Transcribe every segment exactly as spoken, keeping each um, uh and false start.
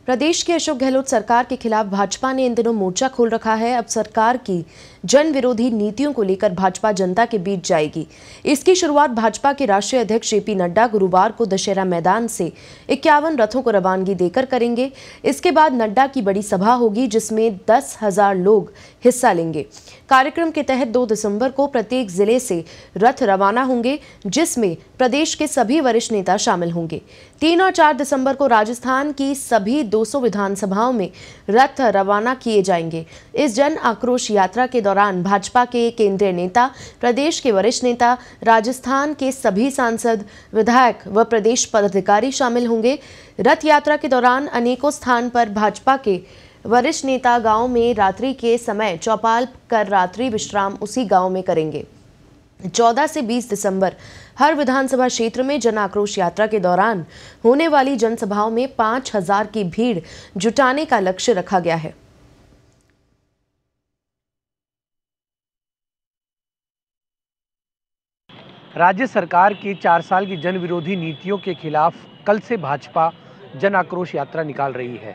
प्रदेश की अशोक गहलोत सरकार के खिलाफ भाजपा ने इन दिनों मोर्चा खोल रखा है। अब सरकार की जन विरोधी नीतियों को लेकर भाजपा जनता के बीच जाएगी। इसकी शुरुआत भाजपा के राष्ट्रीय अध्यक्ष जेपी नड्डा गुरुवार को दशहरा मैदान से इक्यावन रथों को रवानगी देकर करेंगे। इसके बाद नड्डा की बड़ी सभा होगी जिसमें दस हजार लोग हिस्सा लेंगे। कार्यक्रम के तहत दो दिसंबर को प्रत्येक जिले से रथ रवाना होंगे जिसमें प्रदेश के सभी वरिष्ठ नेता शामिल होंगे। तीन और चार दिसंबर को राजस्थान की सभी दो सौ विधानसभाओं में रथ रवाना किए जाएंगे। इस जन आक्रोश यात्रा के दौरान भाजपा के केंद्रीय नेता, प्रदेश के वरिष्ठ नेता, राजस्थान के सभी सांसद, विधायक व प्रदेश पदाधिकारी शामिल होंगे। रथ यात्रा के दौरान अनेकों स्थान पर भाजपा के वरिष्ठ नेता गांव में रात्रि के समय चौपाल कर रात्रि विश्राम उसी गांव में करेंगे। चौदह से बीस दिसंबर हर विधानसभा क्षेत्र में जन आक्रोश यात्रा के दौरान होने वाली जनसभाओं में पांच हजार की भीड़ जुटाने का लक्ष्य रखा गया है। राज्य सरकार की चार साल की जन विरोधी नीतियों के खिलाफ कल से भाजपा जन आक्रोश यात्रा निकाल रही है।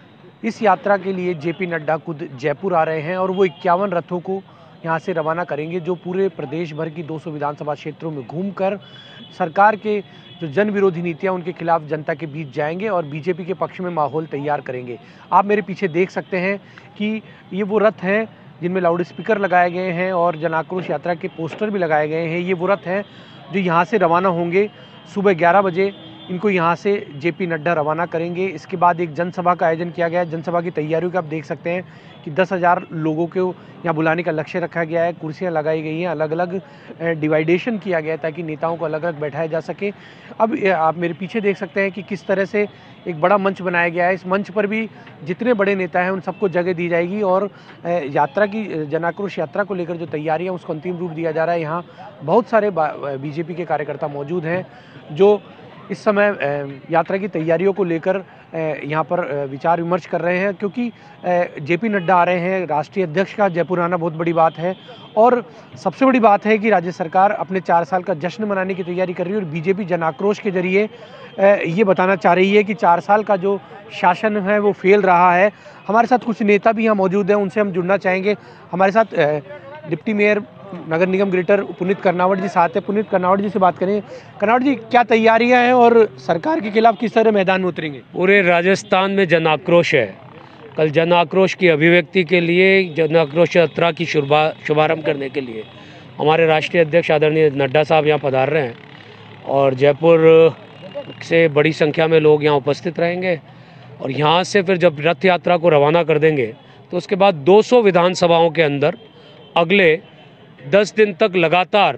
इस यात्रा के लिए जेपी नड्डा खुद जयपुर आ रहे हैं और वो इक्यावन रथों को यहाँ से रवाना करेंगे जो पूरे प्रदेश भर की दो सौ विधानसभा क्षेत्रों में घूमकर सरकार के जो जन विरोधी नीतियाँ उनके खिलाफ जनता के बीच जाएंगे और बीजेपी के पक्ष में माहौल तैयार करेंगे। आप मेरे पीछे देख सकते हैं कि ये वो रथ हैं जिनमें लाउड स्पीकर लगाए गए हैं और जन आक्रोश यात्रा के पोस्टर भी लगाए गए हैं। ये वो रथ हैं जो यहाँ से रवाना होंगे। सुबह ग्यारह बजे इनको यहाँ से जेपी नड्डा रवाना करेंगे। इसके बाद एक जनसभा का आयोजन किया गया है। जनसभा की तैयारियों का आप देख सकते हैं कि दस हज़ार लोगों को यहाँ बुलाने का लक्ष्य रखा गया है। कुर्सियाँ लगाई गई हैं, अलग अलग डिवाइडेशन किया गया है ताकि नेताओं को अलग अलग बैठाया जा सके। अब आप मेरे पीछे देख सकते हैं कि किस तरह से एक बड़ा मंच बनाया गया है। इस मंच पर भी जितने बड़े नेता हैं उन सबको जगह दी जाएगी और यात्रा की जन आक्रोश यात्रा को लेकर जो तैयारियाँ उसको अंतिम रूप दिया जा रहा है। यहाँ बहुत सारे बीजेपी के कार्यकर्ता मौजूद हैं जो इस समय यात्रा की तैयारियों को लेकर यहाँ पर विचार विमर्श कर रहे हैं, क्योंकि जेपी नड्डा आ रहे हैं। राष्ट्रीय अध्यक्ष का जयपुर आना बहुत बड़ी बात है और सबसे बड़ी बात है कि राज्य सरकार अपने चार साल का जश्न मनाने की तैयारी कर रही है और बीजेपी जन आक्रोश के जरिए ये बताना चाह रही है कि चार साल का जो शासन है वो फेल रहा है। हमारे साथ कुछ नेता भी यहाँ मौजूद हैं, उनसे हम जुड़ना चाहेंगे। हमारे साथ डिप्टी मेयर नगर निगम ग्रेटर पुनीत कर्नावट जी साथ है। पुनीत कर्नावट जी से बात करें। कर्नावट जी, क्या तैयारियां हैं और सरकार के खिलाफ किस तरह मैदान में उतरेंगे? पूरे राजस्थान में जन आक्रोश है। कल जन आक्रोश की अभिव्यक्ति के लिए, जन आक्रोश यात्रा की शुभारंभ करने के लिए हमारे राष्ट्रीय अध्यक्ष आदरणीय नड्डा साहब यहाँ पधार रहे हैं और जयपुर से बड़ी संख्या में लोग यहाँ उपस्थित रहेंगे और यहाँ से फिर जब रथ यात्रा को रवाना कर देंगे तो उसके बाद दो सौ विधानसभाओं के अंदर अगले दस दिन तक लगातार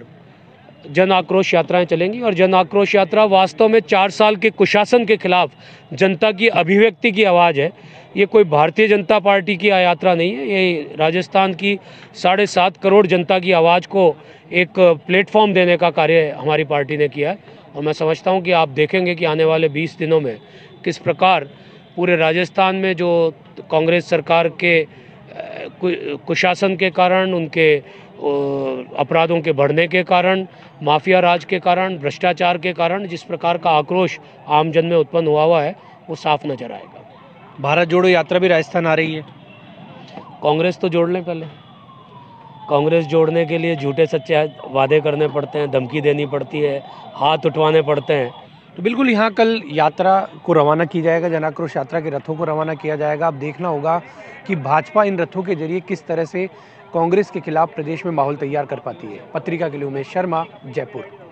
जन आक्रोश यात्राएं चलेंगी और जन आक्रोश यात्रा वास्तव में चार साल के कुशासन के खिलाफ जनता की अभिव्यक्ति की आवाज़ है। ये कोई भारतीय जनता पार्टी की यात्रा नहीं है, ये राजस्थान की साढ़े सात करोड़ जनता की आवाज़ को एक प्लेटफॉर्म देने का कार्य हमारी पार्टी ने किया है और मैं समझता हूँ कि आप देखेंगे कि आने वाले बीस दिनों में किस प्रकार पूरे राजस्थान में जो कांग्रेस सरकार के कुशासन के कारण, उनके अपराधों के बढ़ने के कारण, माफिया राज के कारण, भ्रष्टाचार के कारण जिस प्रकार का आक्रोश आम जन में उत्पन्न हुआ हुआ है वो साफ नजर आएगा। भारत जोड़ो यात्रा भी राजस्थान आ रही है। कांग्रेस तो जोड़ लें पहले। कांग्रेस जोड़ने के लिए झूठे सच्चे वादे करने पड़ते हैं, धमकी देनी पड़ती है, हाथ उठवाने पड़ते हैं। तो बिल्कुल यहाँ कल यात्रा को रवाना की जाएगा, जन आक्रोश यात्रा के रथों को रवाना किया जाएगा। अब देखना होगा कि भाजपा इन रथों के जरिए किस तरह से कांग्रेस के खिलाफ प्रदेश में माहौल तैयार कर पाती है। पत्रिका के लिए उमेश शर्मा, जयपुर।